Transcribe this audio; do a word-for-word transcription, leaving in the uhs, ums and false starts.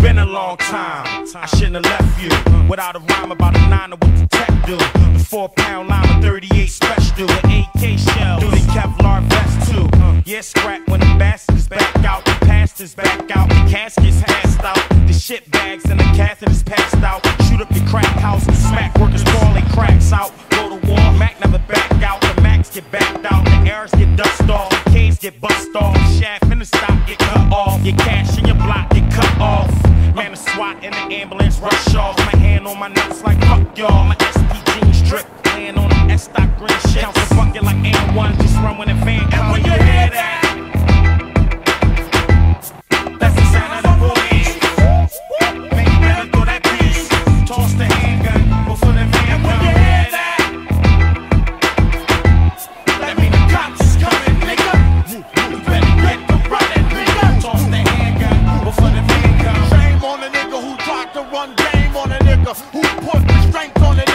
been a long time. I shouldn't have left you without a rhyme about a nine or what the tech do. The four pound line with thirty-eight special, the A K shell, do the Kevlar vest too. Yeah, scrap when the bastards back out, the pastors back out, the caskets passed out, the shit bags and the catheters passed out. Shoot up your crack house, smack workers ball they cracks out. Go to war, Mac never back out, the Macs get backed out, the airs get dust off, the K's get bust off, the shaft in the stock get cut off, your cash in your block get cut off. Man, the SWAT and the ambulance rush off. My hand on my nuts like fuck y'all. My S P jeans drip, laying on the S-Stock green shit. Counts a bucket like A one, just run when the van comes. And when you hear that, that's the sound of the police. Man, you better throw that piece. Toss the handgun before the van comes. And when you hear that, that mean the cops is coming, nigga. You better get the running, nigga. Toss the handgun before the van comes. Shame on a nigga who tried to run game on a nigga who put strength on a